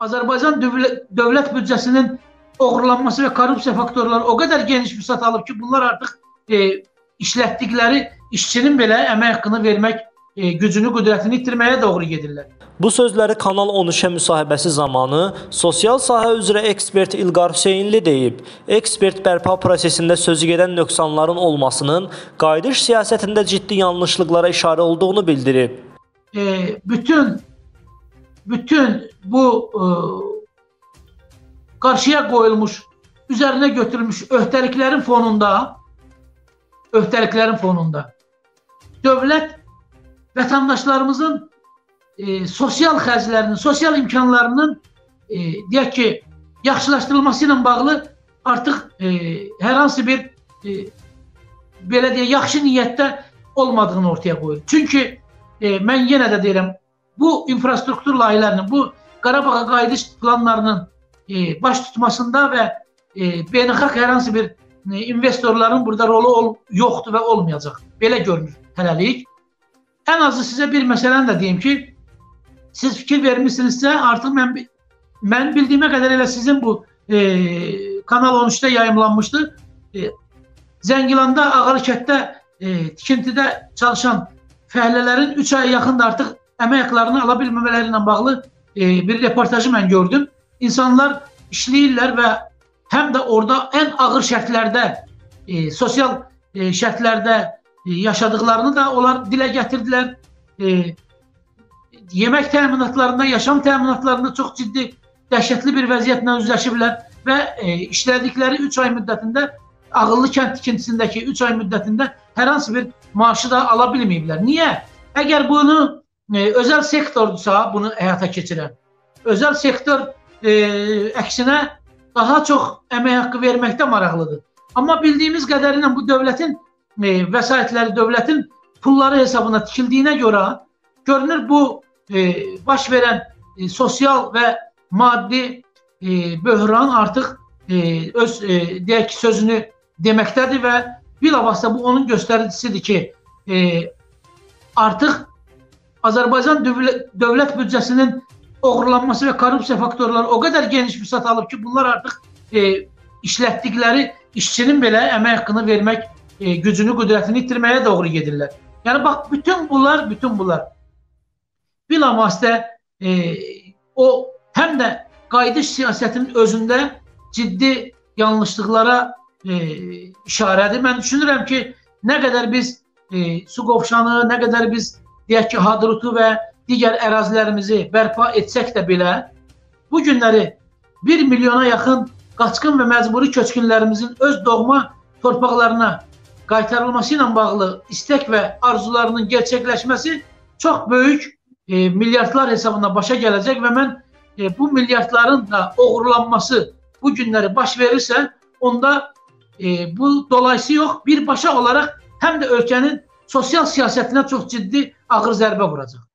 Azərbaycan dövlət büdcəsinin oğurlanması və korrupsiya faktorları o qədər geniş vüsət alıb ki, bunlar artıq işlətdikləri işçinin belə əmək haqqını vermək gücünü, qüdrətini itirməyə doğru gedirlər. Bu sözləri Kanal 13-ə müsahibəsi zamanı sosial sahə üzrə ekspert İlqar Hüseynli deyib. Ekspert bərpa prosesində sözü gedən nöqsanların olmasının qayıdış siyasətində ciddi yanlışlıqlara işarə olduğunu bildirib. Bütün bu qarşıya qoyulmuş, üzərinə götürülmüş öhdəliklərin fonunda dövlət vətəndaşlarımızın sosial xərclərinin, sosial imkanlarının deyək ki, yaxşılaşdırılması ilə bağlı artıq hər hansı bir belə deyək, yaxşı niyyətdə olmadığını ortaya qoyur. Çünki mən yenə də deyirəm, bu infrastruktur layihələrinin, bu Qarabağa qayıdış planlarının baş tutmasında və beynəlxalq hər hansı bir investorların burada rolu yoxdur və olmayacaq. Belə görünür hələlik. Ən azı sizə bir məsələni də deyim ki, siz fikir vermişsinizsə, artıq mən bildiyimə qədər elə sizin bu Kanal 13-də yayımlanmışdı. Zəngilanda, Ağalıkətdə tikintidə çalışan fəhlələrin 3 aya yaxında artıq əmək haqlarını ala bilməmələri ilə bağlı bir reportajı mən gördüm. İnsanlar işləyirlər və həm də orada ən ağır şərtlərdə, sosial şərtlərdə yaşadıklarını da onlar dilə gətirdilər. Yemək təminatlarında, yaşam təminatlarında çox ciddi, dəhşətli bir vəziyyətlə üzləşiblər və işlədikləri 3 ay müddətində, ağıllı kənd tikintisindəki 3 ay müddətində hər hansı bir maaşı da ala bilməyiblər. Niyə? Əgər bunu özəl sektordusa, bunu həyata keçirən, özəl sektor əksinə daha çox əmək haqqı verməkdə maraqlıdır. Amma bildiyimiz qədərilə bu dövlətin vəsaitləri, dövlətin pulları hesabına tikildiyinə görə görünür bu baş verən sosial və maddi böhran artıq öz deyək ki, sözünü deməkdədir və bilavasitə bu onun göstəricisidir ki, artıq Azərbaycan dövlət büdcəsinin oğurlanması və korrupsiya faktorları o qədər geniş vüsət alıb ki, bunlar artıq işlətdikləri işçinin belə əmək haqqını vermək gücünü, qüdrətini itirməyə doğru gedirlər. Yəni bax, bütün bunlar bilavasitə o həm də qayıdış siyasətinin özündə ciddi yanlışlıqlara işarədir. Mən düşünürəm ki, nə qədər biz Suqovuşanı, nə qədər biz deyək ki, Hadrutu və digər ərazilərimizi bərpa etsək də belə, bu günləri 1 milyona yaxın qaçqın və məcburi köçkünlərimizin öz doğma torpaqlarına qaytarılması ilə bağlı istək və arzularının gerçəkləşməsi çox böyük milyardlar hesabına başa gələcək və mən bu milyardların da oğurlanması bu günləri baş verirsə, onda bu dolayısı yox, birbaşa olaraq həm də ölkənin sosial siyasətinə çox ciddi ağır zərbə vuracaq.